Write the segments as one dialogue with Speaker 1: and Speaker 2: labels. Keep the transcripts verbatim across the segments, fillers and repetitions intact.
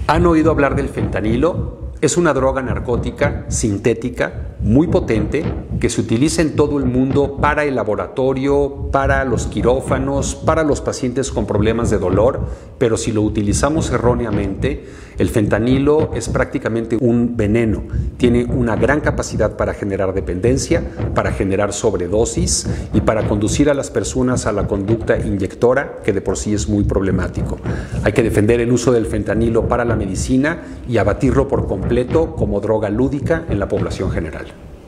Speaker 1: ¿Han oído hablar del fentanilo? Es una droga narcótica sintética muy potente que se utiliza en todo el mundo para el laboratorio, para los quirófanos, para los pacientes con problemas de dolor, pero si lo utilizamos erróneamente, el fentanilo es prácticamente un veneno. Tiene una gran capacidad para generar dependencia, para generar sobredosis y para conducir a las personas a la conducta inyectora, que de por sí es muy problemático. Hay que defender el uso del fentanilo para la medicina y abatirlo por completo como droga lúdica en la población general.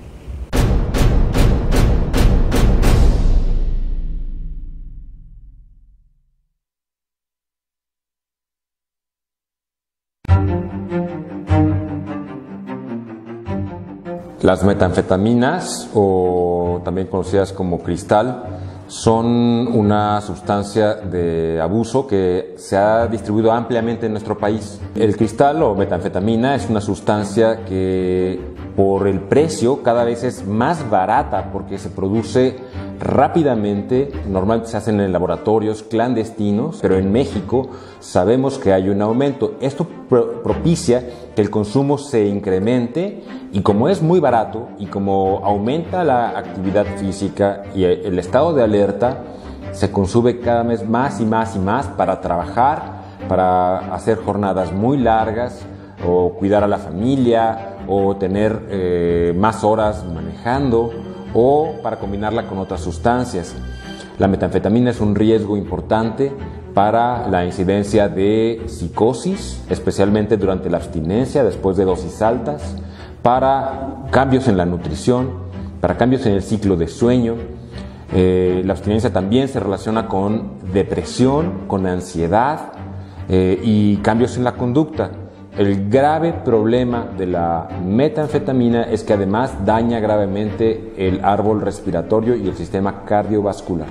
Speaker 2: Las metanfetaminas, o también conocidas como cristal, son una sustancia de abuso que se ha distribuido ampliamente en nuestro país. El cristal o metanfetamina es una sustancia que por el precio cada vez es más barata porque se produce rápidamente, normalmente se hacen en laboratorios clandestinos, pero en México sabemos que hay un aumento. Esto pro- propicia que el consumo se incremente y como es muy barato y como aumenta la actividad física y el estado de alerta, se consume cada vez más y más y más para trabajar, para hacer jornadas muy largas o cuidar a la familia o tener eh, más horas manejando o para combinarla con otras sustancias. La metanfetamina es un riesgo importante para la incidencia de psicosis, especialmente durante la abstinencia después de dosis altas, para cambios en la nutrición, para cambios en el ciclo de sueño. Eh, la abstinencia también se relaciona con depresión, con ansiedad eh, y cambios en la conducta. El grave problema de la metanfetamina es que además daña gravemente el árbol respiratorio y el sistema cardiovascular.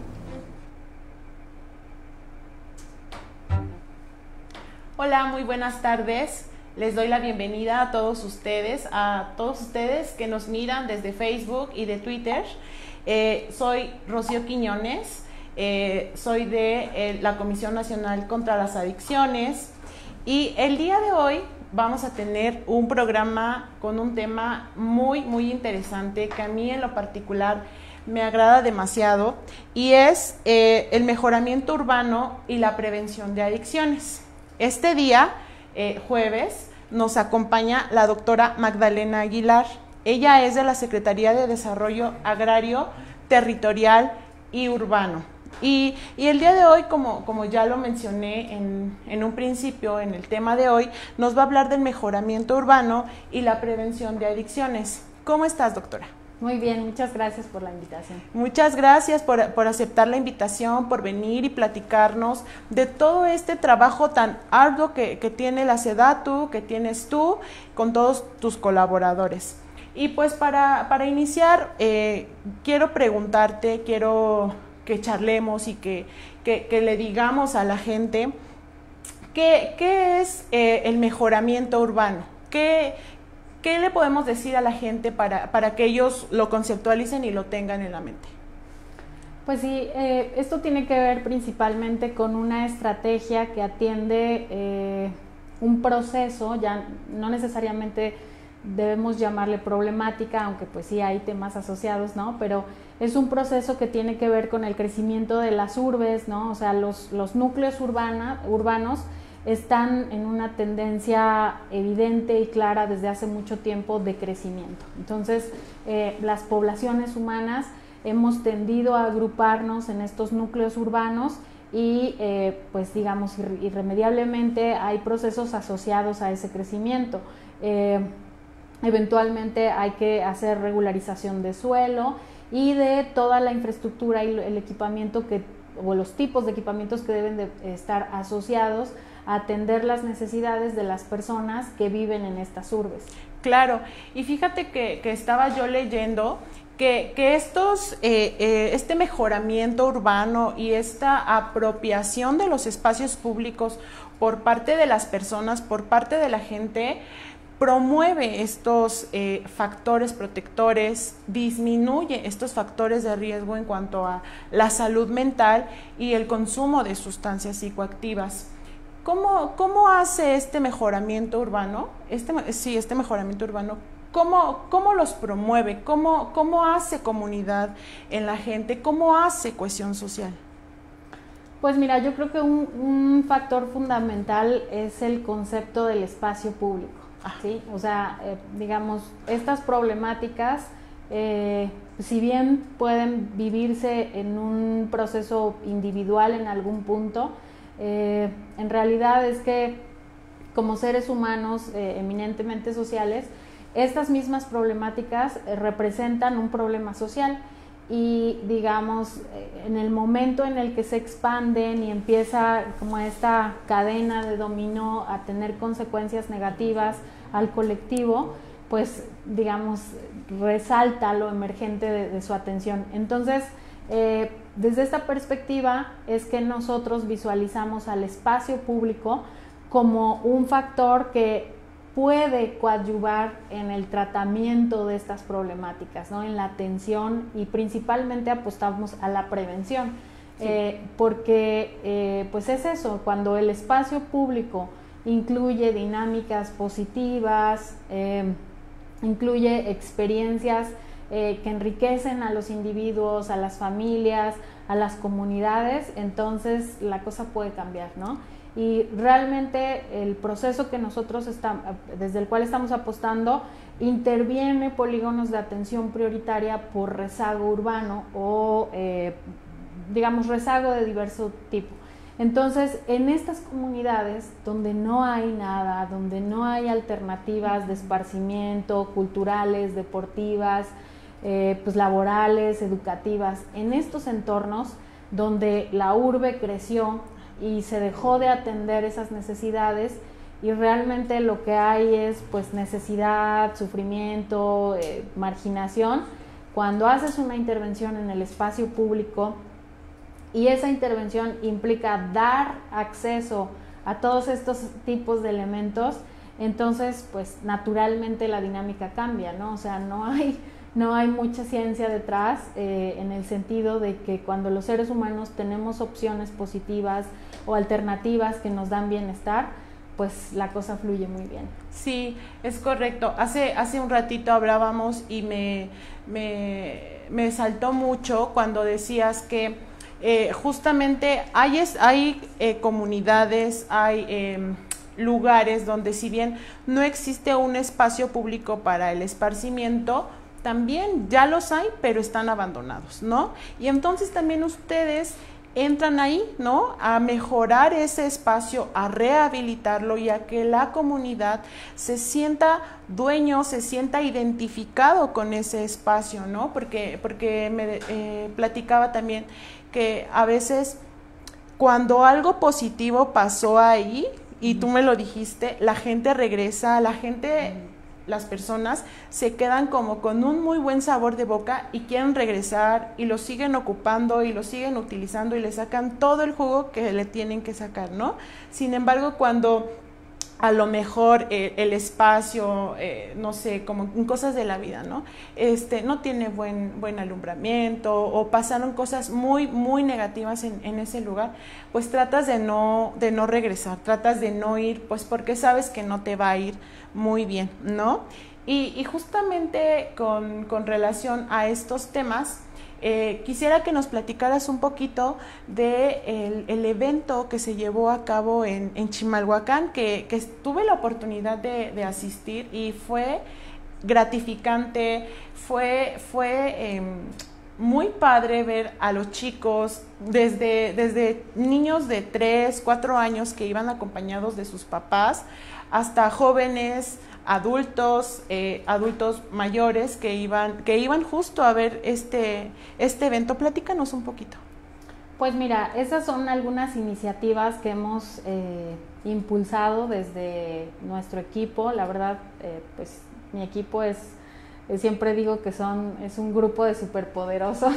Speaker 3: Hola, muy buenas tardes. Les doy la bienvenida a todos ustedes, a todos ustedes que nos miran desde Facebook y de Twitter. Eh, soy Rocío Quiñones, eh, soy de eh, la Comisión Nacional contra las Adicciones. Y el día de hoy vamos a tener un programa con un tema muy, muy interesante que a mí en lo particular me agrada demasiado y es eh, el mejoramiento urbano y la prevención de adicciones. Este día, eh, jueves, nos acompaña la doctora Magdalena Aguilar. Ella es de la Secretaría de Desarrollo Agrario, Territorial y Urbano. Y, y el día de hoy, como, como ya lo mencioné en, en un principio, en el tema de hoy, nos va a hablar del mejoramiento urbano y la prevención de adicciones. ¿Cómo estás, doctora?
Speaker 4: Muy bien, muchas gracias por la invitación.
Speaker 3: Muchas gracias por, por aceptar la invitación, por venir y platicarnos de todo este trabajo tan arduo que, que tiene la SEDATU, que tienes tú, con todos tus colaboradores. Y pues para, para iniciar, eh, quiero preguntarte, quiero que charlemos y que, que, que le digamos a la gente qué, qué es eh, el mejoramiento urbano, qué, qué le podemos decir a la gente para, para que ellos lo conceptualicen y lo tengan en la mente.
Speaker 4: Pues sí, eh, esto tiene que ver principalmente con una estrategia que atiende eh, un proceso, ya no necesariamente debemos llamarle problemática, aunque pues sí hay temas asociados, ¿no? Pero es un proceso que tiene que ver con el crecimiento de las urbes, ¿no? O sea, los, los núcleos urbana, urbanos están en una tendencia evidente y clara desde hace mucho tiempo de crecimiento. Entonces, eh, las poblaciones humanas hemos tendido a agruparnos en estos núcleos urbanos y, eh, pues digamos, irre- irremediablemente hay procesos asociados a ese crecimiento. Eh, Eventualmente hay que hacer regularización de suelo y de toda la infraestructura y el equipamiento que, o los tipos de equipamientos que deben de estar asociados a atender las necesidades de las personas que viven en estas urbes.
Speaker 3: Claro, y fíjate que, que estaba yo leyendo que, que estos, eh, eh, este mejoramiento urbano y esta apropiación de los espacios públicos por parte de las personas, por parte de la gente, promueve estos eh, factores protectores, disminuye estos factores de riesgo en cuanto a la salud mental y el consumo de sustancias psicoactivas. ¿cómo, cómo hace este mejoramiento urbano? Este, sí, este mejoramiento urbano, ¿cómo, cómo los promueve? ¿Cómo, cómo hace comunidad en la gente? ¿Cómo hace cohesión social?
Speaker 4: Pues mira, yo creo que un, un factor fundamental es el concepto del espacio público, ¿sí? O sea, eh, digamos, estas problemáticas, eh, si bien pueden vivirse en un proceso individual en algún punto, eh, en realidad es que como seres humanos eh, eminentemente sociales, estas mismas problemáticas eh, representan un problema social. Y digamos, en el momento en el que se expanden y empieza como esta cadena de dominó a tener consecuencias negativas al colectivo, pues digamos, resalta lo emergente de, de su atención. Entonces, eh, desde esta perspectiva es que nosotros visualizamos al espacio público como un factor que puede coadyuvar en el tratamiento de estas problemáticas, ¿no? En la atención, y principalmente apostamos a la prevención, sí. eh, porque eh, pues es eso, cuando el espacio público incluye dinámicas positivas, eh, incluye experiencias eh, que enriquecen a los individuos, a las familias, a las comunidades, entonces la cosa puede cambiar, ¿no? Y realmente el proceso que nosotros estamos, desde el cual estamos apostando, interviene polígonos de atención prioritaria por rezago urbano o, eh, digamos, rezago de diverso tipo. Entonces, en estas comunidades donde no hay nada, donde no hay alternativas de esparcimiento, culturales, deportivas, eh, pues laborales, educativas, en estos entornos donde la urbe creció y se dejó de atender esas necesidades y realmente lo que hay es pues necesidad, sufrimiento, eh, marginación. Cuando haces una intervención en el espacio público y esa intervención implica dar acceso a todos estos tipos de elementos, entonces pues naturalmente la dinámica cambia, ¿no? O sea, no hay No hay mucha ciencia detrás, eh, en el sentido de que cuando los seres humanos tenemos opciones positivas o alternativas que nos dan bienestar, pues la cosa fluye muy bien.
Speaker 3: Sí, es correcto. Hace, hace un ratito hablábamos y me, me, me saltó mucho cuando decías que eh, justamente hay, es, hay eh, comunidades, hay eh, lugares donde si bien no existe un espacio público para el esparcimiento, también ya los hay, pero están abandonados, ¿no? Y entonces también ustedes entran ahí, ¿no? A mejorar ese espacio, a rehabilitarlo y a que la comunidad se sienta dueño, se sienta identificado con ese espacio, ¿no? Porque, porque me eh, platicaba también que a veces cuando algo positivo pasó ahí, y tú me lo dijiste, la gente regresa, la gente... las personas se quedan como con un muy buen sabor de boca y quieren regresar y lo siguen ocupando y lo siguen utilizando y le sacan todo el jugo que le tienen que sacar, ¿no? Sin embargo, cuando a lo mejor eh, el espacio, eh, no sé, como en cosas de la vida, ¿no? Este, no tiene buen, buen alumbramiento o pasaron cosas muy, muy negativas en, en ese lugar, pues tratas de no, de no regresar, tratas de no ir, pues porque sabes que no te va a ir muy bien, ¿no? Y, y justamente con, con relación a estos temas, Eh, quisiera que nos platicaras un poquito de el, el evento que se llevó a cabo en, en Chimalhuacán, que, que tuve la oportunidad de, de asistir y fue gratificante, fue, fue eh, muy padre ver a los chicos, desde, desde niños de tres, cuatro años que iban acompañados de sus papás, hasta jóvenes, adultos, eh, adultos mayores que iban, que iban justo a ver este, este evento. Platícanos un poquito.
Speaker 4: Pues mira, esas son algunas iniciativas que hemos eh, impulsado desde nuestro equipo. La verdad, eh, pues mi equipo es, eh, siempre digo que son, es un grupo de superpoderosos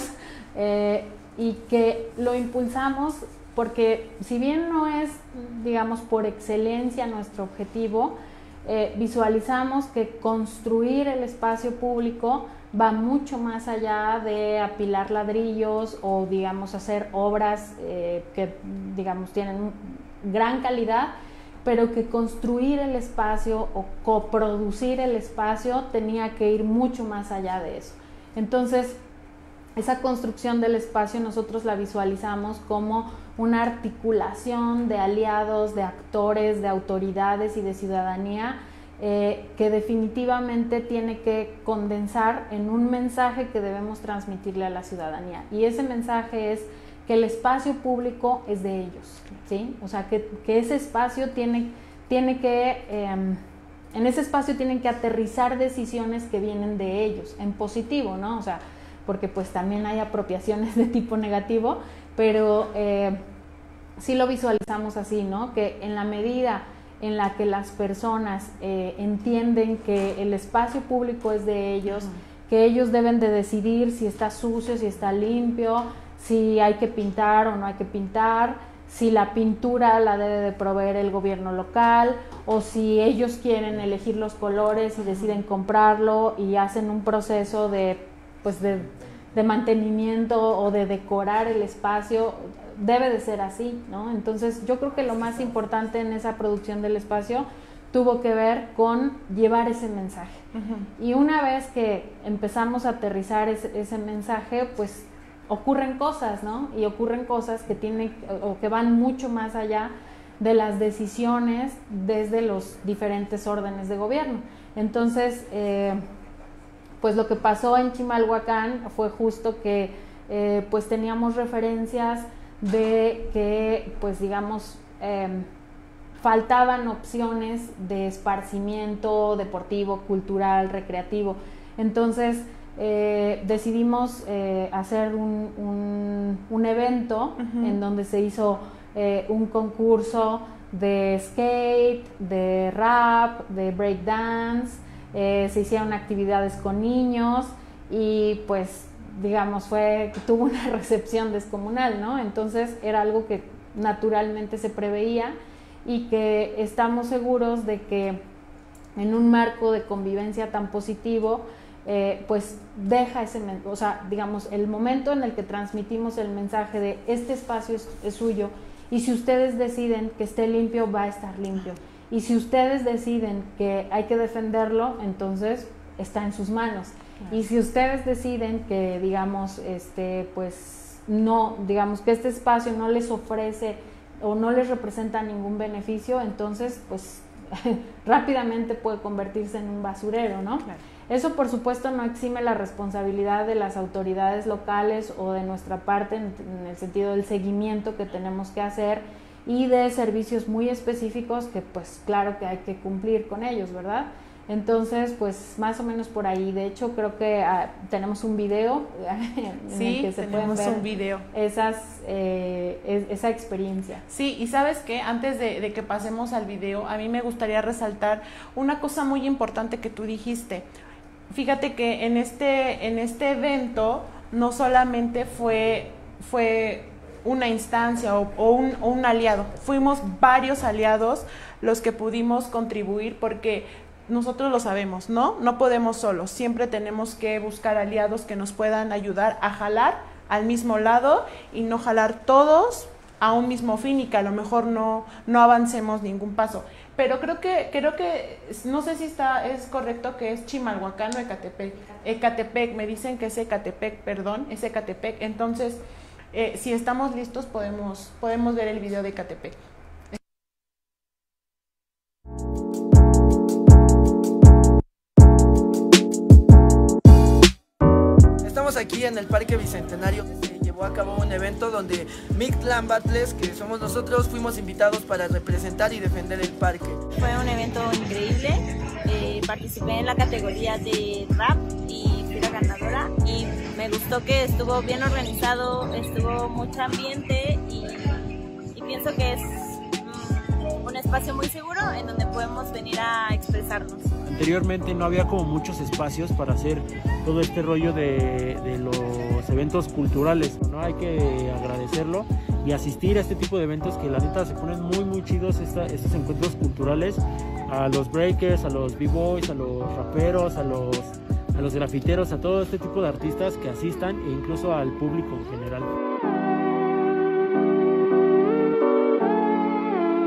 Speaker 4: eh, y que lo impulsamos porque si bien no es, digamos, por excelencia nuestro objetivo, Eh, visualizamos que construir el espacio público va mucho más allá de apilar ladrillos o, digamos, hacer obras eh, que, digamos, tienen gran calidad, pero que construir el espacio o coproducir el espacio tenía que ir mucho más allá de eso. Entonces, esa construcción del espacio nosotros la visualizamos como una articulación de aliados, de actores, de autoridades y de ciudadanía eh, que definitivamente tiene que condensar en un mensaje que debemos transmitirle a la ciudadanía. Y ese mensaje es que el espacio público es de ellos, ¿sí? O sea, que, que ese espacio tiene, tiene que, eh, en ese espacio tienen que aterrizar decisiones que vienen de ellos, en positivo, ¿no? O sea, porque pues también hay apropiaciones de tipo negativo, pero eh, sí lo visualizamos así, ¿no? Que en la medida en la que las personas eh, entienden que el espacio público es de ellos, uh-huh. que ellos deben de decidir si está sucio, si está limpio, si hay que pintar o no hay que pintar, si la pintura la debe de proveer el gobierno local o si ellos quieren elegir los colores y deciden comprarlo y hacen un proceso de, pues de, de mantenimiento o de decorar el espacio, debe de ser así, ¿no? Entonces yo creo que lo más importante en esa producción del espacio tuvo que ver con llevar ese mensaje. Uh-huh. Y una vez que empezamos a aterrizar ese, ese mensaje, pues ocurren cosas, ¿no? Y ocurren cosas que tienen o que van mucho más allá de las decisiones desde los diferentes órdenes de gobierno. Entonces, eh, pues lo que pasó en Chimalhuacán fue justo que eh, pues teníamos referencias de que, pues digamos, eh, faltaban opciones de esparcimiento deportivo, cultural, recreativo. Entonces, Eh, decidimos eh, hacer un, un, un evento uh-huh. en donde se hizo eh, un concurso de skate, de rap, de breakdance, eh, se hicieron actividades con niños y pues digamos fue, tuvo una recepción descomunal, ¿no? Entonces era algo que naturalmente se preveía y que estamos seguros de que en un marco de convivencia tan positivo Eh, pues deja ese, o sea, digamos, el momento en el que transmitimos el mensaje de este espacio es, es suyo y si ustedes deciden que esté limpio, va a estar limpio y si ustedes deciden que hay que defenderlo, entonces está en sus manos. Claro. Y si ustedes deciden que, digamos, este, pues no, digamos que este espacio no les ofrece o no les representa ningún beneficio, entonces pues rápidamente puede convertirse en un basurero, ¿no? Claro. Eso, por supuesto, no exime la responsabilidad de las autoridades locales o de nuestra parte en, en el sentido del seguimiento que tenemos que hacer y de servicios muy específicos que, pues, claro que hay que cumplir con ellos, ¿verdad? Entonces, pues, más o menos por ahí. De hecho, creo que uh, tenemos un video en
Speaker 3: sí,
Speaker 4: el que se
Speaker 3: tenemos
Speaker 4: pueden ver
Speaker 3: un video.
Speaker 4: Esas, eh, es, esa experiencia.
Speaker 3: Sí, y ¿sabes qué? Antes de, de que pasemos al video, a mí me gustaría resaltar una cosa muy importante que tú dijiste. Fíjate que en este, en este evento no solamente fue, fue una instancia o, o, un, o un aliado, fuimos varios aliados los que pudimos contribuir porque nosotros lo sabemos, ¿no? No podemos solos, siempre tenemos que buscar aliados que nos puedan ayudar a jalar al mismo lado y no jalar todos a un mismo fin y que a lo mejor no, no avancemos ningún paso. Pero creo que, creo que, no sé si está, es correcto que es Chimalhuacán o Ecatepec. Ecatepec, me dicen que es Ecatepec, perdón, es Ecatepec. Entonces, eh, si estamos listos, podemos, podemos ver el video de Ecatepec.
Speaker 5: Estamos aquí en el Parque Bicentenario. Se llevó a cabo un evento donde Mictlán Battles, que somos nosotros, fuimos invitados para representar y defender el parque.
Speaker 6: Fue un evento increíble, eh, participé en la categoría de rap y fui la ganadora y me gustó que estuvo bien organizado, estuvo mucho ambiente y, y pienso que es um, un espacio muy seguro en donde podemos venir a expresarnos.
Speaker 7: Anteriormente no había como muchos espacios para hacer todo este rollo de, de los eventos culturales, ¿no? Hay que agradecerlo y asistir a este tipo de eventos que la neta se ponen muy muy chidos esta, estos encuentros culturales, a los breakers, a los b-boys, a los raperos, a los, a los grafiteros, a todo este tipo de artistas que asistan e incluso al público en general.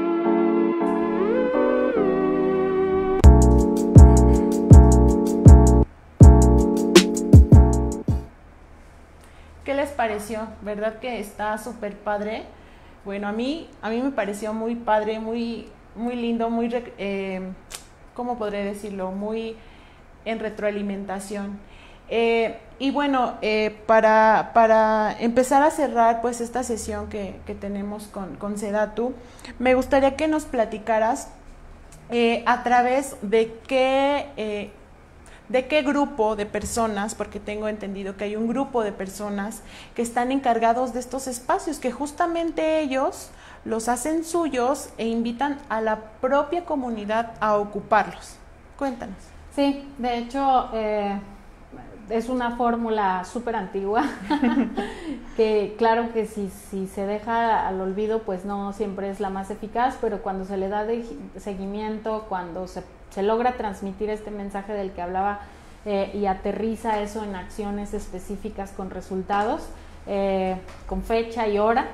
Speaker 3: pareció? ¿Verdad que está súper padre? Bueno, a mí, a mí me pareció muy padre, muy, muy lindo, muy, eh, ¿cómo podré decirlo? Muy en retroalimentación. Eh, y bueno, eh, para, para empezar a cerrar pues esta sesión que, que tenemos con, con Sedatu, me gustaría que nos platicaras eh, a través de qué... Eh, ¿De qué grupo de personas? Porque tengo entendido que hay un grupo de personas que están encargados de estos espacios, que justamente ellos los hacen suyos e invitan a la propia comunidad a ocuparlos. Cuéntanos.
Speaker 4: Sí, de hecho eh, es una fórmula súper antigua, que claro que si, si se deja al olvido, pues no siempre es la más eficaz, pero cuando se le da de seguimiento, cuando se se logra transmitir este mensaje del que hablaba eh, y aterriza eso en acciones específicas con resultados, eh, con fecha y hora,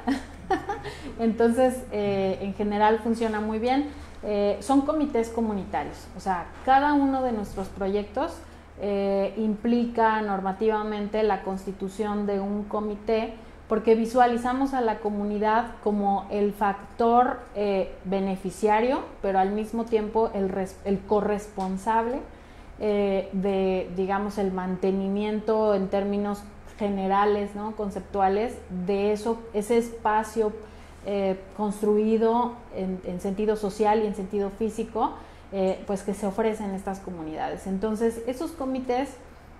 Speaker 4: entonces eh, en general funciona muy bien. Eh, son comités comunitarios, o sea, cada uno de nuestros proyectos eh, implica normativamente la constitución de un comité, porque visualizamos a la comunidad como el factor eh, beneficiario, pero al mismo tiempo el, res, el corresponsable eh, de, digamos, el mantenimiento en términos generales, ¿no? Conceptuales, de eso, ese espacio eh, construido en, en sentido social y en sentido físico, eh, pues que se ofrece en estas comunidades. Entonces, esos comités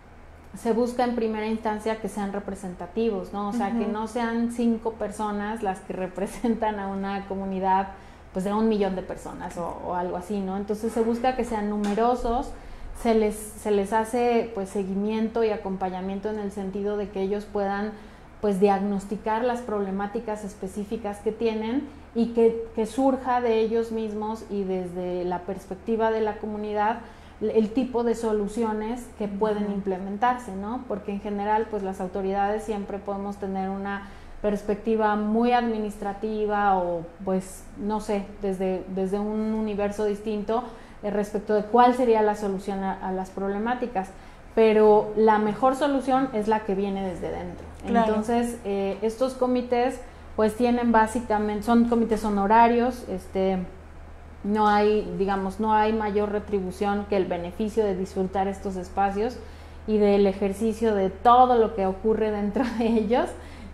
Speaker 4: se busca en primera instancia que sean representativos, ¿no? O sea, uh-huh. que no sean cinco personas las que representan a una comunidad, pues de un millón de personas o, o algo así, ¿no? Entonces se busca que sean numerosos, se les, se les hace pues seguimiento y acompañamiento en el sentido de que ellos puedan pues diagnosticar las problemáticas específicas que tienen y que, que surja de ellos mismos y desde la perspectiva de la comunidad el tipo de soluciones que pueden implementarse, ¿no? Porque en general, pues las autoridades siempre podemos tener una perspectiva muy administrativa o, pues, no sé, desde, desde un universo distinto eh, respecto de cuál sería la solución a, a las problemáticas, pero la mejor solución es la que viene desde dentro. Claro. Entonces, eh, estos comités, pues, tienen básicamente, son comités honorarios, este... no hay, digamos, no hay mayor retribución que el beneficio de disfrutar estos espacios y del ejercicio de todo lo que ocurre dentro de ellos.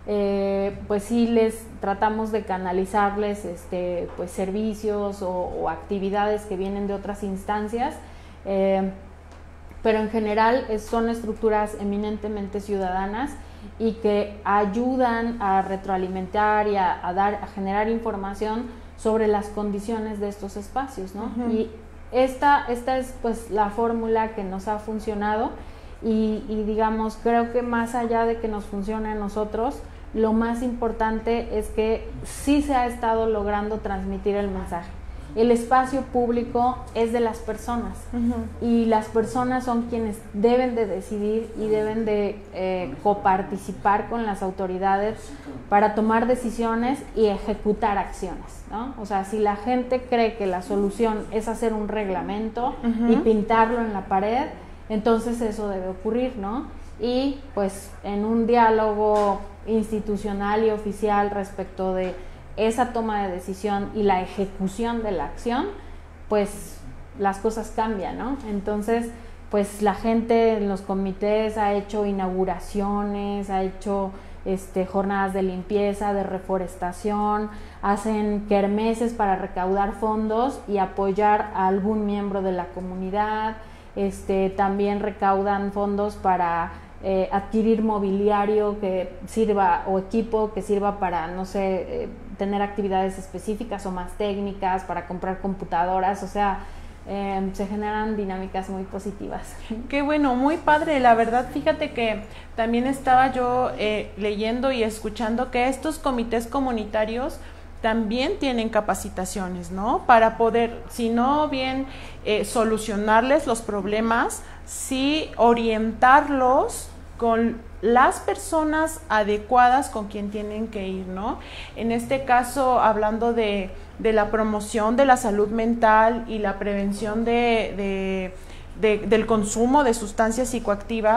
Speaker 4: Eh, pues sí les tratamos de canalizarles este, pues servicios o, o actividades que vienen de otras instancias, eh, pero en general es, son estructuras eminentemente ciudadanas y que ayudan a retroalimentar y a, a dar, a generar información sobre las condiciones de estos espacios, ¿no? Uh-huh. Y esta, esta es pues la fórmula que nos ha funcionado y, y digamos, creo que más allá de que nos funcione a nosotros, lo más importante es que sí se ha estado logrando transmitir el mensaje. El espacio público es de las personas, uh-huh. y las personas son quienes deben de decidir y deben de eh, coparticipar con las autoridades para tomar decisiones y ejecutar acciones, ¿no? O sea, si la gente cree que la solución es hacer un reglamento uh-huh. y pintarlo en la pared, entonces eso debe ocurrir, ¿no? Y pues en un diálogo institucional y oficial respecto de esa toma de decisión y la ejecución de la acción, pues las cosas cambian, ¿no? Entonces, pues la gente en los comités ha hecho inauguraciones, ha hecho este, jornadas de limpieza, de reforestación, hacen kermeses para recaudar fondos y apoyar a algún miembro de la comunidad, este, también recaudan fondos para eh, adquirir mobiliario que sirva o equipo que sirva para, no sé, eh, tener actividades específicas o más técnicas, para comprar computadoras, o sea, eh, se generan dinámicas muy positivas.
Speaker 3: Qué bueno, muy padre, la verdad. Fíjate que también estaba yo eh, leyendo y escuchando que estos comités comunitarios también tienen capacitaciones, ¿no? Para poder, si no bien eh, solucionarles los problemas, sí orientarlos con las personas adecuadas con quien tienen que ir, ¿no? En este caso, hablando de, de la promoción de la salud mental y la prevención de, de, de, del consumo de sustancias psicoactivas,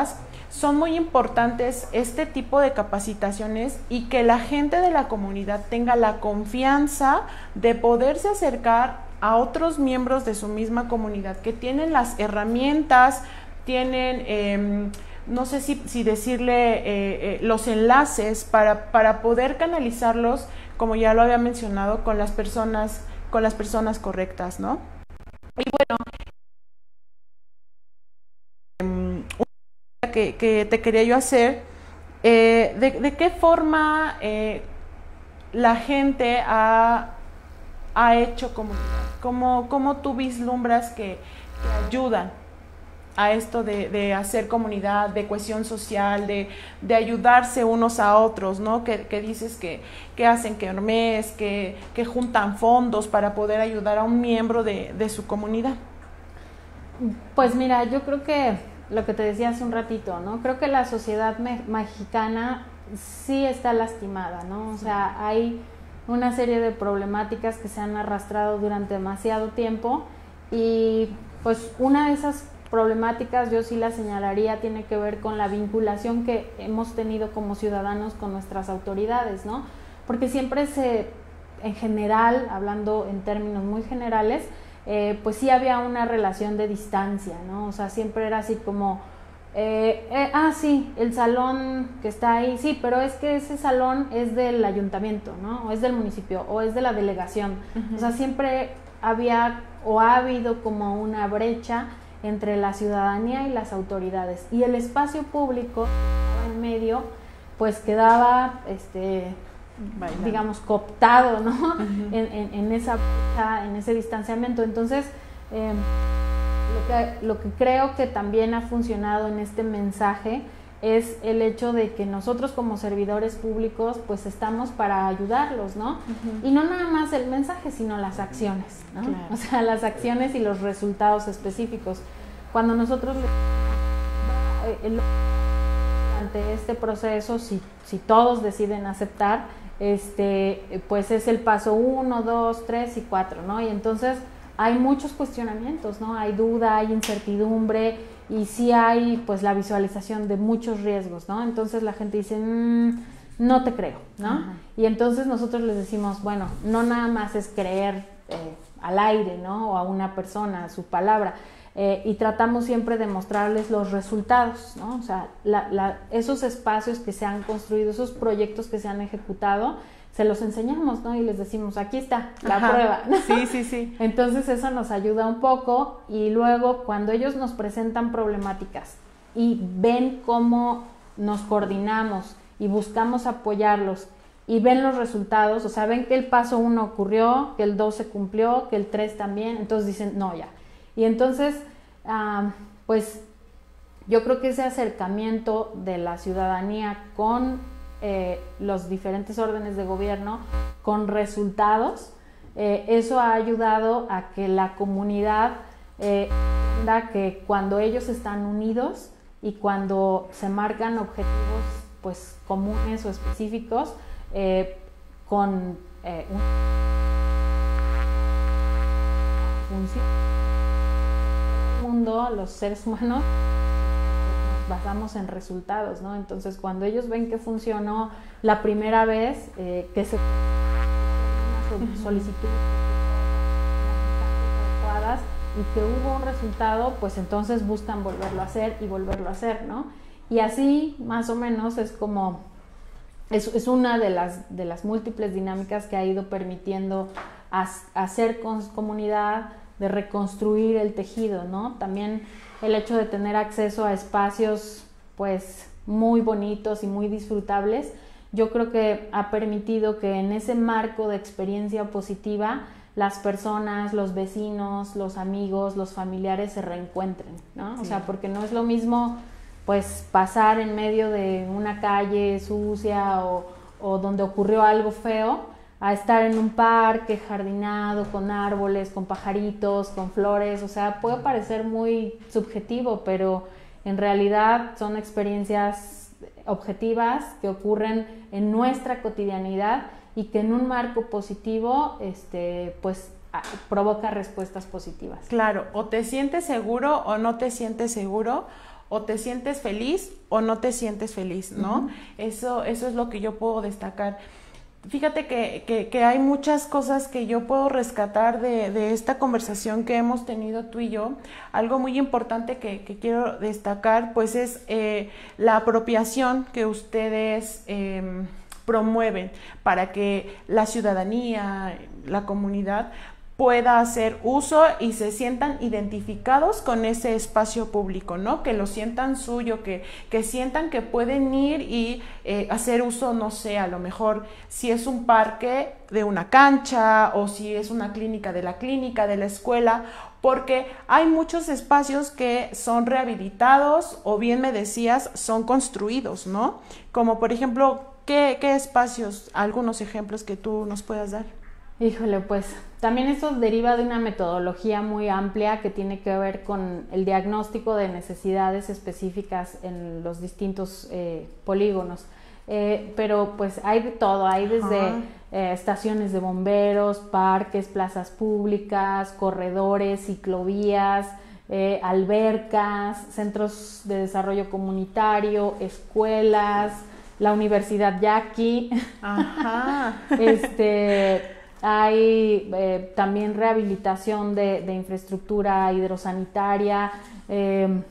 Speaker 3: son muy importantes este tipo de capacitaciones y que la gente de la comunidad tenga la confianza de poderse acercar a otros miembros de su misma comunidad que tienen las herramientas, tienen, eh, no sé si, si decirle, eh, eh, los enlaces para, para poder canalizarlos, como ya lo había mencionado, con las personas, con las personas correctas, ¿no? Y bueno, um, una que, que te quería yo hacer, eh, de, de qué forma eh, la gente ha, ha hecho comunidad, cómo, cómo tú vislumbras que, que ayudan a esto de, de hacer comunidad, de cohesión social, de, de ayudarse unos a otros, ¿no? Que, que dices que, que hacen kermés, que, que juntan fondos para poder ayudar a un miembro de, de su comunidad.
Speaker 4: Pues mira, yo creo que lo que te decía hace un ratito, ¿no? Creo que la sociedad me- mexicana sí está lastimada, ¿no? O sea, hay una serie de problemáticas que se han arrastrado durante demasiado tiempo y pues una de esas problemáticas, yo sí la señalaría, tiene que ver con la vinculación que hemos tenido como ciudadanos con nuestras autoridades, ¿no? Porque siempre se, en general, hablando en términos muy generales, eh, pues sí había una relación de distancia, ¿no? O sea, siempre era así como, eh, eh, ah, sí, el salón que está ahí, sí, pero es que ese salón es del ayuntamiento, ¿no? O es del municipio, o es de la delegación. Uh-huh. O sea, siempre había o ha habido como una brecha entre la ciudadanía y las autoridades, y el espacio público en medio pues quedaba este Bailando. digamos cooptado, ¿no? Uh-huh. en, en, en esa en ese distanciamiento. Entonces eh, lo que, lo que creo que también ha funcionado en este mensaje es el hecho de que nosotros como servidores públicos pues estamos para ayudarlos, ¿no? Uh-huh. Y no nada más el mensaje, sino las acciones, ¿no? Claro. O sea, las acciones y los resultados específicos. Cuando nosotros durante este proceso, si, si todos deciden aceptar, este, pues es el paso uno, dos, tres y cuatro, ¿no? Y entonces hay muchos cuestionamientos, ¿no? Hay duda, hay incertidumbre, y sí hay pues la visualización de muchos riesgos, ¿no? Entonces la gente dice, mmm, no te creo, ¿no? Uh-huh. Y entonces nosotros les decimos, bueno, no nada más es creer eh, al aire, ¿no? O a una persona, a su palabra, eh, y tratamos siempre de mostrarles los resultados, ¿no? O sea, la, la, esos espacios que se han construido, esos proyectos que se han ejecutado, se los enseñamos, ¿no? Y les decimos, aquí está la Ajá. prueba, ¿no?
Speaker 3: Sí, sí, sí.
Speaker 4: Entonces eso nos ayuda un poco, y luego cuando ellos nos presentan problemáticas y ven cómo nos coordinamos y buscamos apoyarlos y ven los resultados, o sea, ven que el paso uno ocurrió, que el dos se cumplió, que el tres también, entonces dicen, no, ya. Y entonces, uh, pues yo creo que ese acercamiento de la ciudadanía con Eh, los diferentes órdenes de gobierno con resultados, eh, eso ha ayudado a que la comunidad eh, entienda que cuando ellos están unidos y cuando se marcan objetivos pues comunes o específicos eh, con eh, un función mundo, los seres humanos basamos en resultados, ¿no? Entonces, cuando ellos ven que funcionó la primera vez, eh, que se una solicitud adecuadas y que hubo un resultado, pues entonces buscan volverlo a hacer y volverlo a hacer, ¿no? Y así, más o menos, es como es, es una de las de las múltiples dinámicas que ha ido permitiendo as, hacer con comunidad, de reconstruir el tejido, ¿no? También el hecho de tener acceso a espacios pues muy bonitos y muy disfrutables, yo creo que ha permitido que en ese marco de experiencia positiva las personas, los vecinos, los amigos, los familiares se reencuentren, ¿no? Sí. O sea, porque no es lo mismo pues pasar en medio de una calle sucia o, o donde ocurrió algo feo, a estar en un parque jardinado, con árboles, con pajaritos, con flores. O sea, puede parecer muy subjetivo, pero en realidad son experiencias objetivas que ocurren en nuestra cotidianidad y que en un marco positivo, este, pues, provoca respuestas positivas.
Speaker 3: Claro, o te sientes seguro o no te sientes seguro, o te sientes feliz o no te sientes feliz, ¿no? Uh-huh. Eso, eso es lo que yo puedo destacar. Fíjate que, que, que hay muchas cosas que yo puedo rescatar de, de esta conversación que hemos tenido tú y yo. Algo muy importante que, que quiero destacar, pues es eh, la apropiación que ustedes eh, promueven para que la ciudadanía, la comunidad, pueda hacer uso y se sientan identificados con ese espacio público, ¿no? Que lo sientan suyo, que, que sientan que pueden ir y eh, hacer uso, no sé, a lo mejor si es un parque de una cancha o si es una clínica de la clínica, de la escuela, porque hay muchos espacios que son rehabilitados o bien me decías, son construidos, ¿no? Como por ejemplo, ¿qué, qué espacios, algunos ejemplos que tú nos puedas dar?
Speaker 4: Híjole, pues también esto deriva de una metodología muy amplia que tiene que ver con el diagnóstico de necesidades específicas en los distintos eh, polígonos. Eh, pero pues hay de todo, hay desde eh, estaciones de bomberos, parques, plazas públicas, corredores, ciclovías, eh, albercas, centros de desarrollo comunitario, escuelas, la Universidad Yaqui. Ajá. este... Hay eh, también rehabilitación de, de infraestructura hidrosanitaria. Eh,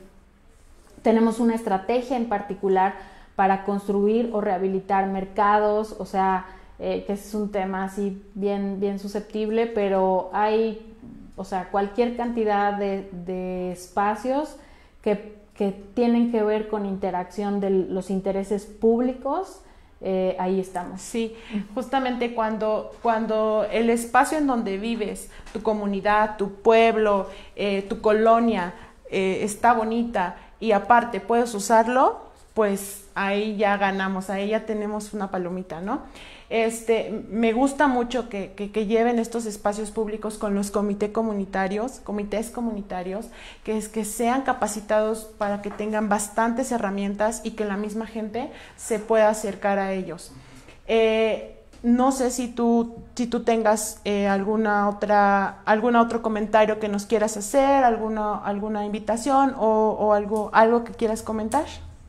Speaker 4: tenemos una estrategia en particular para construir o rehabilitar mercados, o sea, eh, que es un tema así bien, bien susceptible, pero hay, o sea, cualquier cantidad de, de espacios que, que tienen que ver con interacción de los intereses públicos. Eh, ahí estamos.
Speaker 3: Sí, justamente cuando, cuando el espacio en donde vives, tu comunidad, tu pueblo, eh, tu colonia eh, está bonita y aparte puedes usarlo, pues ahí ya ganamos, ahí ya tenemos una palomita, ¿no? Este, me gusta mucho que, que, que lleven estos espacios públicos con los comités comunitarios, comités comunitarios, que es que sean capacitados para que tengan bastantes herramientas y que la misma gente se pueda acercar a ellos. Eh, no sé si tú, si tú tengas eh, alguna otra, algún otro comentario que nos quieras hacer, alguna, alguna invitación o, o algo, algo que quieras comentar.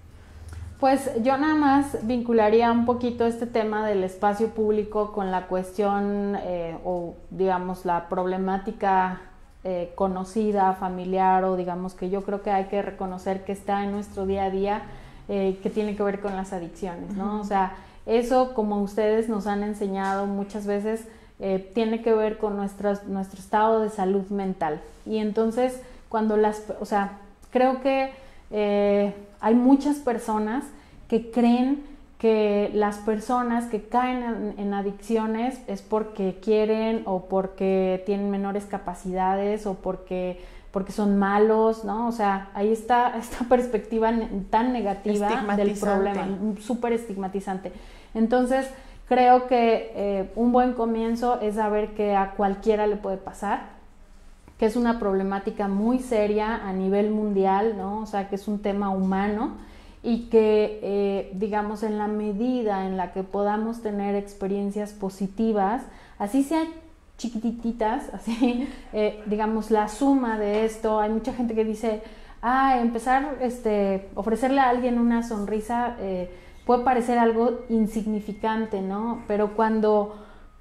Speaker 4: Pues yo nada más vincularía un poquito este tema del espacio público con la cuestión eh, o digamos la problemática eh, conocida, familiar o digamos que yo creo que hay que reconocer que está en nuestro día a día, eh, que tiene que ver con las adicciones, ¿no? Uh-huh. O sea, eso como ustedes nos han enseñado muchas veces eh, tiene que ver con nuestras, nuestro estado de salud mental y entonces cuando las, o sea, creo que eh, hay muchas personas que creen que las personas que caen en, en adicciones es porque quieren o porque tienen menores capacidades o porque, porque son malos, ¿no? O sea, ahí está esta perspectiva tan negativa del problema, súper estigmatizante. Entonces, creo que eh, un buen comienzo es saber que a cualquiera le puede pasar, que es una problemática muy seria a nivel mundial, ¿no? O sea, que es un tema humano y que, eh, digamos, en la medida en la que podamos tener experiencias positivas, así sean chiquititas, así, eh, digamos, la suma de esto, hay mucha gente que dice, ah, empezar, este, ofrecerle a alguien una sonrisa eh, puede parecer algo insignificante, ¿no? Pero cuando...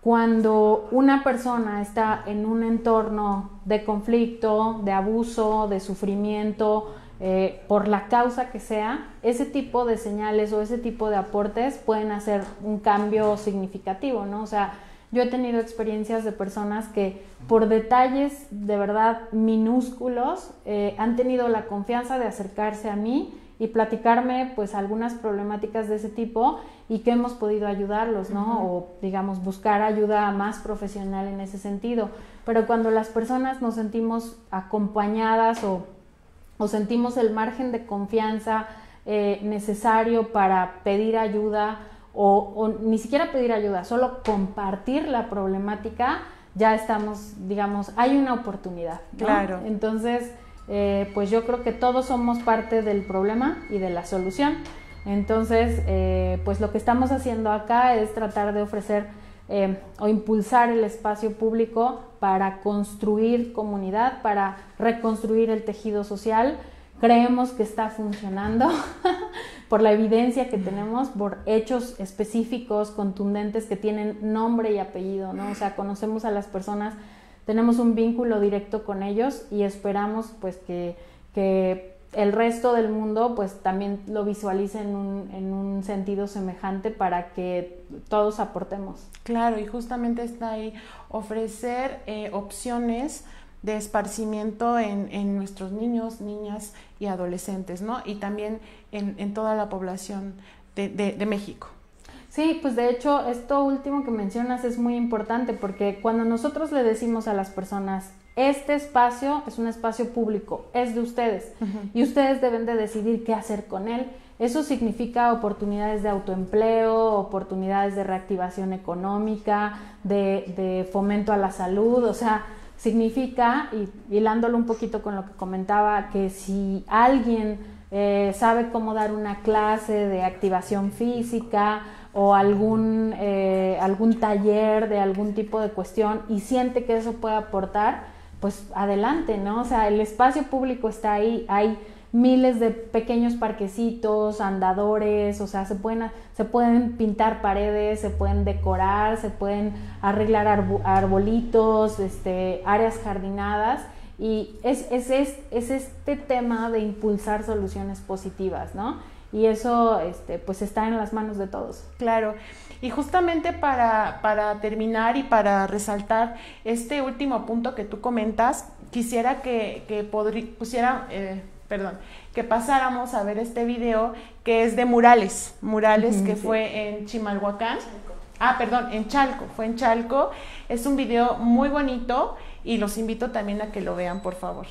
Speaker 4: Cuando una persona está en un entorno de conflicto, de abuso, de sufrimiento, eh, por la causa que sea, ese tipo de señales o ese tipo de aportes pueden hacer un cambio significativo, ¿no? O sea, yo he tenido experiencias de personas que por detalles de verdad minúsculos eh, han tenido la confianza de acercarse a mí y platicarme pues algunas problemáticas de ese tipo y que hemos podido ayudarlos, ¿no? Uh-huh. O digamos buscar ayuda más profesional en ese sentido. Pero cuando las personas nos sentimos acompañadas o, o sentimos el margen de confianza eh, necesario para pedir ayuda o, o ni siquiera pedir ayuda, solo compartir la problemática, ya estamos, digamos, hay una oportunidad, ¿no?
Speaker 3: Claro.
Speaker 4: Entonces, Eh, pues yo creo que todos somos parte del problema y de la solución. Entonces, eh, pues lo que estamos haciendo acá es tratar de ofrecer eh, o impulsar el espacio público para construir comunidad, para reconstruir el tejido social, creemos que está funcionando por la evidencia que tenemos, por hechos específicos, contundentes, que tienen nombre y apellido, ¿no? O sea, conocemos a las personas, tenemos un vínculo directo con ellos y esperamos pues que, que el resto del mundo pues también lo visualice en un, en un sentido semejante para que todos aportemos.
Speaker 3: Claro, y justamente está ahí ofrecer eh, opciones de esparcimiento en, en nuestros niños, niñas y adolescentes, ¿no? Y también en, en toda la población de, de, de México.
Speaker 4: Sí, pues de hecho esto último que mencionas es muy importante, porque cuando nosotros le decimos a las personas, este espacio es un espacio público, es de ustedes, uh-huh. y ustedes deben de decidir qué hacer con él, eso significa oportunidades de autoempleo, oportunidades de reactivación económica, de, de fomento a la salud, o sea, significa, y hilándolo un poquito con lo que comentaba, que si alguien eh, sabe cómo dar una clase de activación física o algún, eh, algún taller de algún tipo de cuestión y siente que eso puede aportar, pues adelante, ¿no? O sea, el espacio público está ahí, hay miles de pequeños parquecitos, andadores, o sea, se pueden, se pueden pintar paredes, se pueden decorar, se pueden arreglar arbo, arbolitos, este, áreas jardinadas, y es, es, es, es este tema de impulsar soluciones positivas, ¿no? Y eso este, pues está en las manos de todos.
Speaker 3: Claro, y justamente para, para terminar y para resaltar este último punto que tú comentas, quisiera que, que podri, pusiera... Eh, perdón, que pasáramos a ver este video que es de murales, murales uh-huh, que sí. fue en Chimalhuacán, Chalco. ah, perdón, en Chalco, fue en Chalco, es un video muy bonito y los invito también a que lo vean, por favor.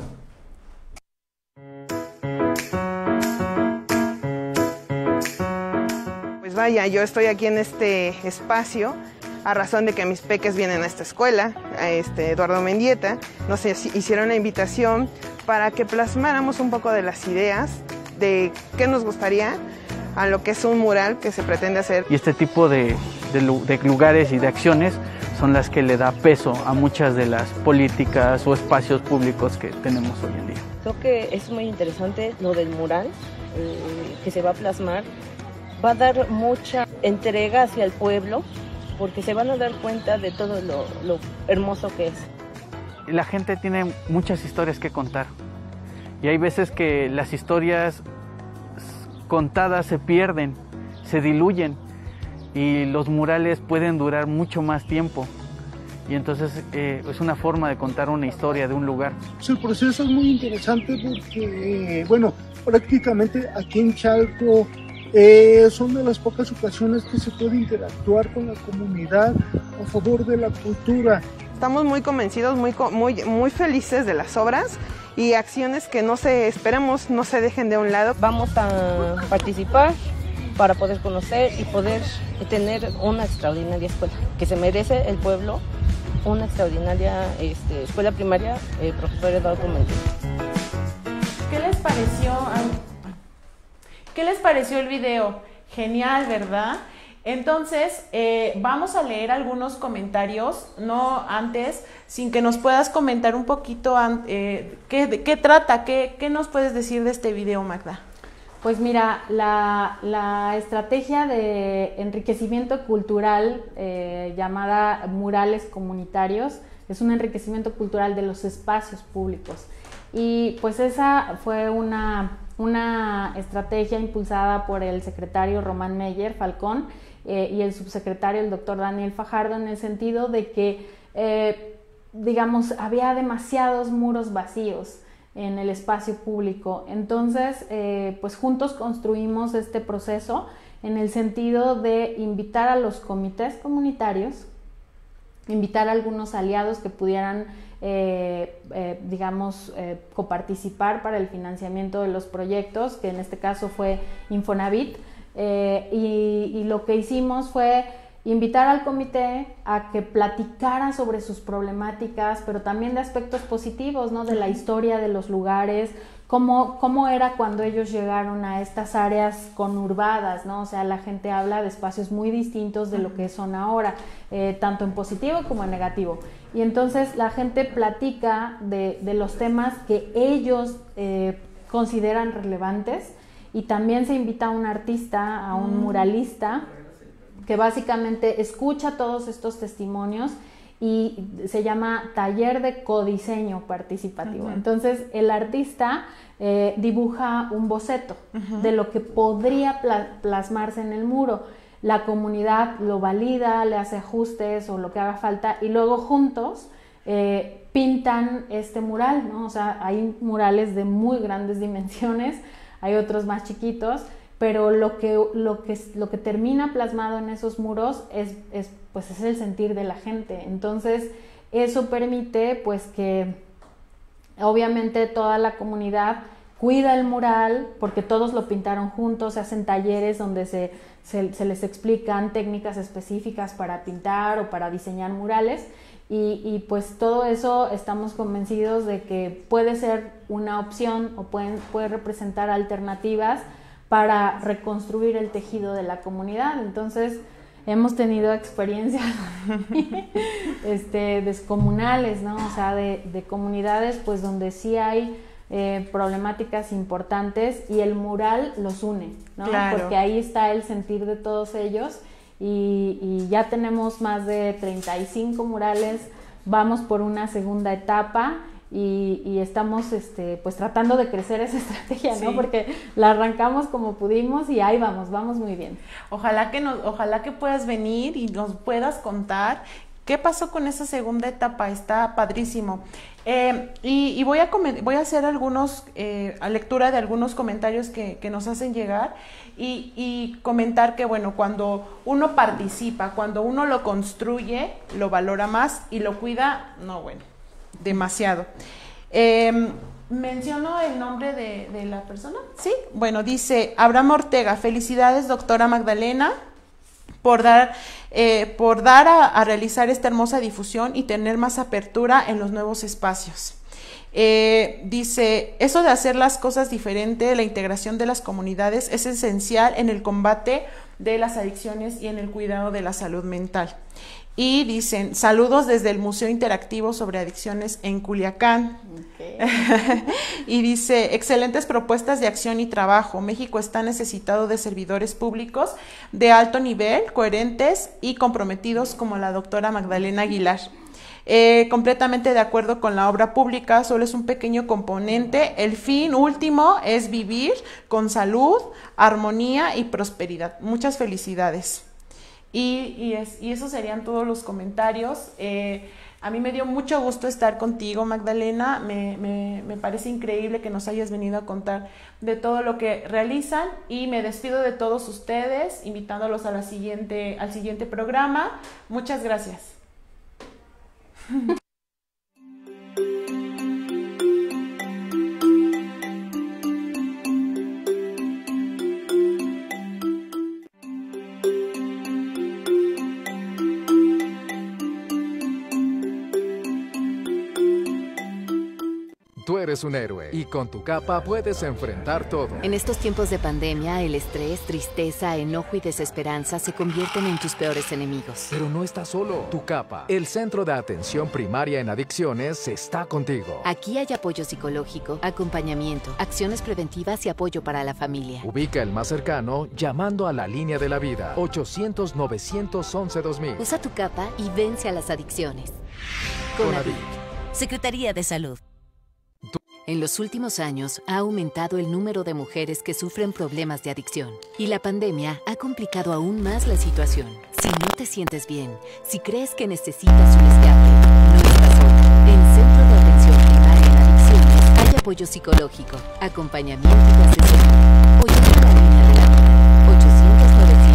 Speaker 8: Pues vaya, yo estoy aquí en este espacio a razón de que mis peques vienen a esta escuela, a este Eduardo Mendieta, nos hicieron la invitación para que plasmáramos un poco de las ideas de qué nos gustaría a lo que es un mural que se pretende hacer.
Speaker 9: Y este tipo de, de, de lugares y de acciones son las que le da peso a muchas de las políticas o espacios públicos que tenemos hoy en día.
Speaker 10: Creo que es muy interesante lo del mural eh, que se va a plasmar. Va a dar mucha entrega hacia el pueblo, porque se van a dar cuenta de todo lo, lo hermoso que es.
Speaker 9: La gente tiene muchas historias que contar y hay veces que las historias contadas se pierden, se diluyen y los murales pueden durar mucho más tiempo y entonces eh, es una forma de contar una historia de un lugar.
Speaker 11: Pues el proceso es muy interesante porque, eh, bueno, prácticamente aquí en Chalco Eh, son de las pocas ocasiones que se puede interactuar con la comunidad a favor de la cultura.
Speaker 8: Estamos muy convencidos, muy, muy, muy felices de las obras y acciones que no se esperamos no se dejen de un lado.
Speaker 10: Vamos a participar para poder conocer y poder tener una extraordinaria escuela que se merece el pueblo, una extraordinaria este, escuela primaria, eh, profesor Eduardo Mendieta.
Speaker 3: ¿Qué les pareció? ¿Qué les pareció el video? Genial, ¿verdad? Entonces, eh, vamos a leer algunos comentarios, no antes, sin que nos puedas comentar un poquito eh, ¿qué, de qué trata, qué, qué nos puedes decir de este video, Magda.
Speaker 4: Pues mira, la, la estrategia de enriquecimiento cultural eh, llamada murales comunitarios es un enriquecimiento cultural de los espacios públicos. Y pues esa fue una... una estrategia impulsada por el secretario Román Meyer Falcón eh, y el subsecretario el doctor Daniel Fajardo, en el sentido de que, eh, digamos, había demasiados muros vacíos en el espacio público. Entonces, eh, pues juntos construimos este proceso en el sentido de invitar a los comités comunitarios, invitar a algunos aliados que pudieran Eh, eh, digamos, eh, coparticipar para el financiamiento de los proyectos, que en este caso fue Infonavit, eh, y, y lo que hicimos fue invitar al comité a que platicara sobre sus problemáticas, pero también de aspectos positivos, ¿no? De la historia de los lugares, cómo, cómo era cuando ellos llegaron a estas áreas conurbadas, ¿no? O sea, la gente habla de espacios muy distintos de lo que son ahora, eh, tanto en positivo como en negativo. Y entonces la gente platica de, de los temas que ellos eh, consideran relevantes, y también se invita a un artista, a un muralista, que básicamente escucha todos estos testimonios y se llama taller de codiseño participativo. Uh-huh. Entonces el artista eh, dibuja un boceto uh-huh. de lo que podría pla- plasmarse en el muro. La comunidad lo valida, le hace ajustes o lo que haga falta, y luego juntos eh, pintan este mural, ¿no? O sea, hay murales de muy grandes dimensiones, hay otros más chiquitos, pero lo que, lo que, lo que termina plasmado en esos muros es, es, pues es el sentir de la gente. Entonces eso permite pues que obviamente toda la comunidad cuida el mural, porque todos lo pintaron juntos, se hacen talleres donde se, se, se les explican técnicas específicas para pintar o para diseñar murales, y, y pues todo eso estamos convencidos de que puede ser una opción o pueden, puede representar alternativas para reconstruir el tejido de la comunidad. Entonces hemos tenido experiencias este, descomunales, ¿no? O sea, de, de comunidades pues donde sí hay eh, problemáticas importantes y el mural los une, ¿no? Claro. Porque ahí está el sentir de todos ellos, y, y ya tenemos más de treinta y cinco murales, vamos por una segunda etapa. Y, y estamos este, pues tratando de crecer esa estrategia, ¿no? Sí. Porque la arrancamos como pudimos y ahí vamos, vamos muy bien.
Speaker 3: Ojalá que, nos, ojalá que puedas venir y nos puedas contar qué pasó con esa segunda etapa, está padrísimo. Eh, y, y voy a voy a hacer algunos, eh, a lectura de algunos comentarios que, que nos hacen llegar, y, y comentar que, bueno, cuando uno participa, cuando uno lo construye, lo valora más, y lo cuida, no, bueno, demasiado. Eh, ¿Menciono el nombre de, de la persona? Sí. Bueno, dice Abraham Ortega: felicidades, doctora Magdalena, por dar, eh, por dar a, a realizar esta hermosa difusión y tener más apertura en los nuevos espacios. Eh, dice, eso de hacer las cosas diferente, la integración de las comunidades es esencial en el combate de las adicciones y en el cuidado de la salud mental. Y dicen, saludos desde el Museo Interactivo sobre Adicciones en Culiacán. Okay. Y dice, excelentes propuestas de acción y trabajo. México está necesitado de servidores públicos de alto nivel, coherentes y comprometidos como la doctora Magdalena Aguilar. Eh, completamente de acuerdo con la obra pública, solo es un pequeño componente. El fin último es vivir con salud, armonía y prosperidad. Muchas felicidades. Y, y, es, y esos serían todos los comentarios. Eh, a mí me dio mucho gusto estar contigo, Magdalena. Me, me, me parece increíble que nos hayas venido a contar de todo lo que realizan, y me despido de todos ustedes, invitándolos a la siguiente, al siguiente programa. Muchas gracias.
Speaker 12: Tú eres un héroe y con tu capa puedes enfrentar todo.
Speaker 13: En estos tiempos de pandemia, el estrés, tristeza, enojo y desesperanza se convierten en tus peores enemigos.
Speaker 12: Pero no estás solo. Tu capa, el Centro de Atención Primaria en Adicciones, está contigo.
Speaker 13: Aquí hay apoyo psicológico, acompañamiento, acciones preventivas y apoyo para la familia.
Speaker 12: Ubica el más cercano llamando a la línea de la vida, ochocientos, novecientos once, dos mil.
Speaker 13: Usa tu capa y vence a las adicciones. CONADIC, Secretaría de Salud. En los últimos años ha aumentado el número de mujeres que sufren problemas de adicción, y la pandemia ha complicado aún más la situación. Si no te sientes bien, si crees que necesitas un escape, no estás solo. En Centro de Atención Primaria en Adicciones hay apoyo psicológico, acompañamiento y asesoría. O llama a la línea de la vida, ochocientos,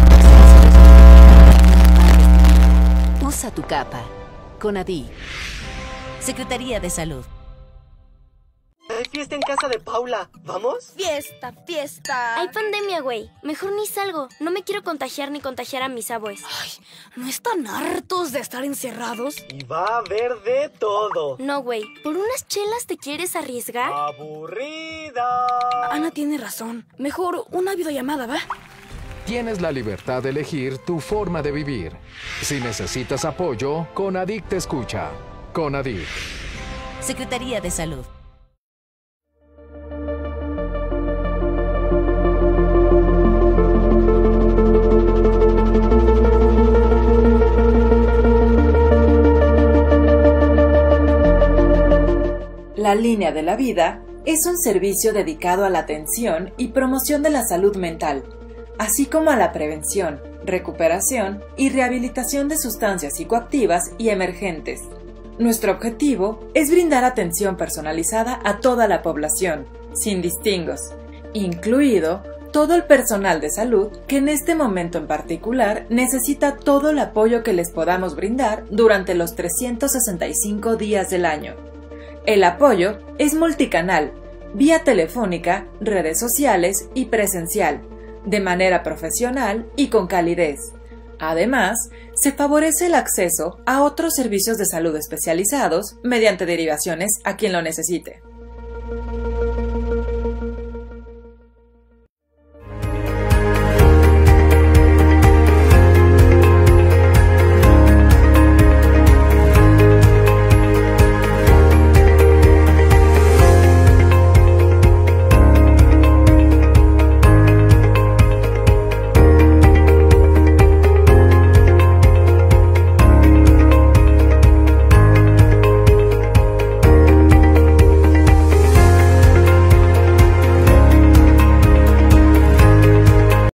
Speaker 13: novecientos, seis. Usa tu capa. CONADIC, Secretaría de Salud.
Speaker 14: Hay fiesta en casa de Paula. ¿Vamos?
Speaker 15: Fiesta, fiesta.
Speaker 16: Hay pandemia, güey. Mejor ni salgo. No me quiero contagiar ni contagiar a mis abuelos.
Speaker 15: Ay, ¿no están hartos de estar encerrados?
Speaker 14: Y va a haber de todo.
Speaker 16: No, güey. ¿Por unas chelas te quieres arriesgar?
Speaker 14: ¡Aburrida!
Speaker 15: Ana tiene razón. Mejor una videollamada, ¿va?
Speaker 12: Tienes la libertad de elegir tu forma de vivir. Si necesitas apoyo, CONADIC te escucha. CONADIC,
Speaker 13: Secretaría de Salud.
Speaker 17: La Línea de la Vida es un servicio dedicado a la atención y promoción de la salud mental, así como a la prevención, recuperación y rehabilitación de sustancias psicoactivas y emergentes. Nuestro objetivo es brindar atención personalizada a toda la población, sin distingos, incluido todo el personal de salud que en este momento en particular necesita todo el apoyo que les podamos brindar durante los trescientos sesenta y cinco días del año. El apoyo es multicanal, vía telefónica, redes sociales y presencial, de manera profesional y con calidez. Además, se favorece el acceso a otros servicios de salud especializados mediante derivaciones a quien lo necesite.